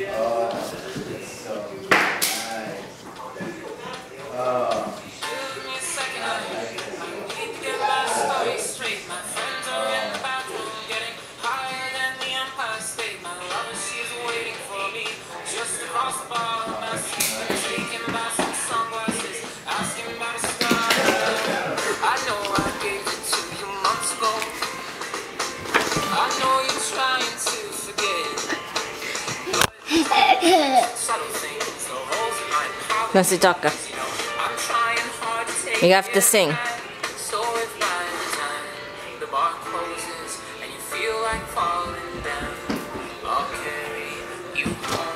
Oh, it's so nice. Oh. Masitaka. You have to sing. The bar closes and you feel like falling down. I'll carry you home.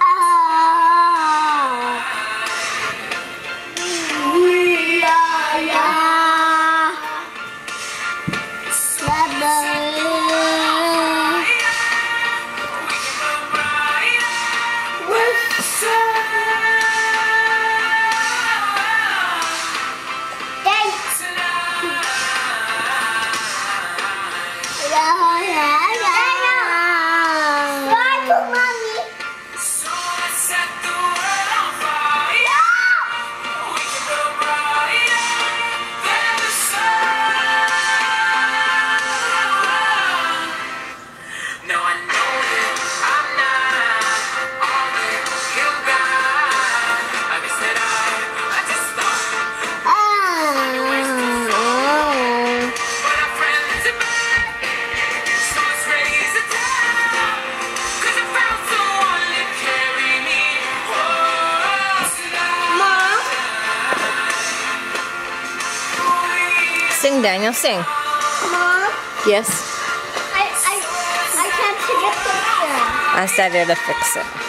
Sing, Daniel, sing. Mom? Yes? I can't get the picture. I started to fix it.